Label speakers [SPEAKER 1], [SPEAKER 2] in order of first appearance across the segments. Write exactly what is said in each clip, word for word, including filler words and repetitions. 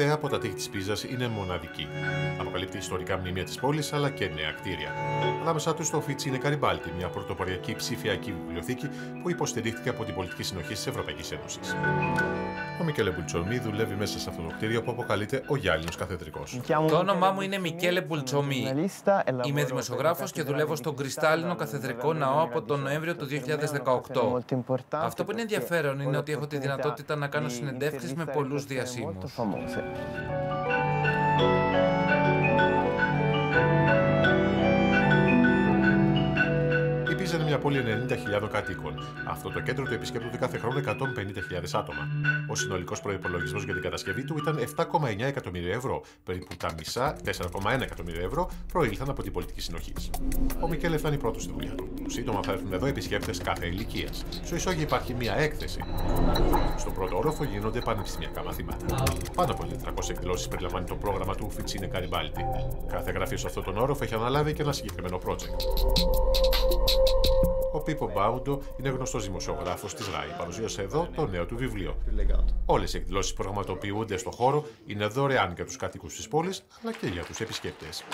[SPEAKER 1] θέα από τα τείχη της Πίζας είναι μοναδική. Αποκαλύπτει ιστορικά μνημεία της πόλης αλλά και νέα κτίρια. Ανάμεσά τους το Οφιτσίνε Γκαριμπάλντι, μια πρωτοποριακή ψηφιακή βιβλιοθήκη που υποστηρίχθηκε από την πολιτική συνοχή της Ευρωπαϊκής Ένωσης. Ο Μικέλε Μπουλτσομί δουλεύει μέσα σε αυτό το κτίριο που αποκαλείται ο Γυάλινος Καθεδρικός.
[SPEAKER 2] Το όνομά μου είναι Μικέλε Μπουλτσομί. Είμαι δημοσιογράφος και δουλεύω στον Κρυστάλλινο Καθεδρικό Ναό από τον Νοέμβριο του δύο χιλιάδες δεκαοκτώ. Αυτό που είναι ενδιαφέρον είναι ότι έχω τη δυνατότητα να κάνω συνεντεύξεις με πολλούς διασύμους.
[SPEAKER 1] Η Πίζα είναι μια πόλη ενενήντα χιλιάδων κατοίκων. Αυτό το κέντρο το επισκέπτονται κάθε χρόνο εκατόν πενήντα χιλιάδες άτομα. Ο συνολικός προϋπολογισμός για την κατασκευή του ήταν επτά κόμμα εννέα εκατομμύρια ευρώ. Περίπου τα μισά, τέσσερα κόμμα ένα εκατομμύρια ευρώ, προήλθαν από την πολιτική συνοχή. Ο Μικέλε φτάνει πρώτος στη δουλειά του. Σύντομα θα έρθουν εδώ επισκέπτες κάθε ηλικίας. Στο ισόγειο υπάρχει μια έκθεση. Στον πρώτο όροφο γίνονται πανεπιστημιακά μαθήματα. Πάνω από τετρακόσιες εκδηλώσεις περιλαμβάνει το πρόγραμμα του Οφιτσίνε Γκαριμπάλντι. Κάθε γραφείο σε αυτόν τον όροφο έχει αναλάβει και ένα συγκεκριμένο project. Ο Πίπο Μπάουντο είναι γνωστός δημοσιογράφος της ΡΑΗ. Παρουσίασε εδώ το νέο του βιβλίο. Όλες οι εκδηλώσεις που πραγματοποιούνται στο χώρο είναι δωρεάν για τους κατοίκους της πόλης, αλλά και για τους επισκέπτες.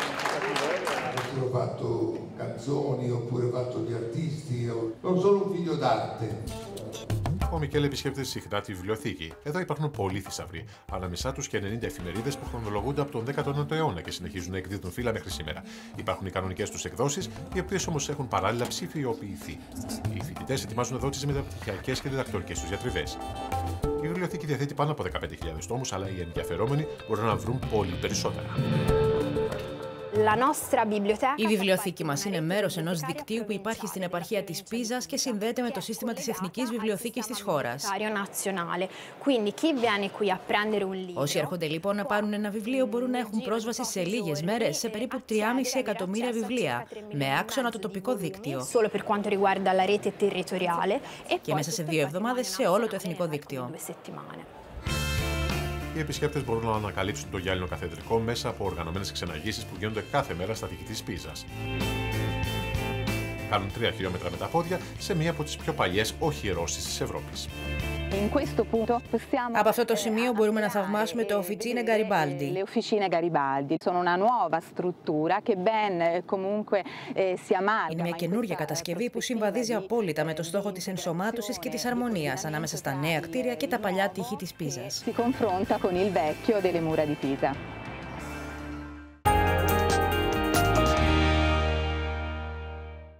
[SPEAKER 1] Ο Μικέλε επισκέπτεται συχνά τη βιβλιοθήκη. Εδώ υπάρχουν πολλοί θησαυροί. Ανάμεσά τους και ενενήντα εφημερίδες που χρονολογούνται από τον δέκατο ένατο αιώνα και συνεχίζουν να εκδίδουν φύλλα μέχρι σήμερα. Υπάρχουν οι κανονικές τους εκδόσεις, οι οποίες όμως έχουν παράλληλα ψηφιοποιηθεί. Οι φοιτητές ετοιμάζουν εδώ τις μεταπτυχιακές και διδακτορικές τους διατριβές. Η βιβλιοθήκη διαθέτει πάνω από δεκαπέντε χιλιάδες τόμους, αλλά οι ενδιαφερόμενοι μπορούν να βρουν πολύ περισσότερα.
[SPEAKER 3] Η βιβλιοθήκη μας είναι μέρος ενός δικτύου που υπάρχει στην επαρχία της Πίζας και συνδέεται με το σύστημα της Εθνικής Βιβλιοθήκης της χώρας. Όσοι έρχονται λοιπόν να πάρουν ένα βιβλίο μπορούν να έχουν πρόσβαση σε λίγες μέρες σε περίπου τρία κόμμα πέντε εκατομμύρια βιβλία, με άξονα το τοπικό δίκτυο. Και μέσα σε δύο εβδομάδες σε όλο το εθνικό δίκτυο.
[SPEAKER 1] Οι επισκέπτες μπορούν να ανακαλύψουν το Γυάλινο Καθεδρικό μέσα από οργανωμένες ξεναγήσεις που γίνονται κάθε μέρα στα τείχη της Πίζας. Κάνουν τρία χιλιόμετρα με τα πόδια σε μία από τις πιο παλιές οχυρώσεις της Ευρώπης.
[SPEAKER 3] Από αυτό το σημείο μπορούμε να θαυμάσουμε το Οφιτσίνε Γκαριμπάλντι. Είναι μια καινούργια κατασκευή που συμβαδίζει απόλυτα με το στόχο της ενσωμάτωσης και της αρμονίας ανάμεσα στα νέα κτίρια και τα παλιά τείχη της Πίζας.